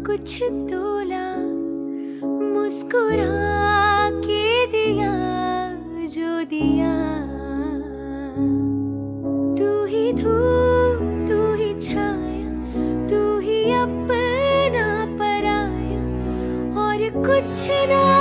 कुछ तोला मुस्कुरा के दिया जो दिया। तू ही धूप तू ही छाया तू ही अपना पराया और कुछ ना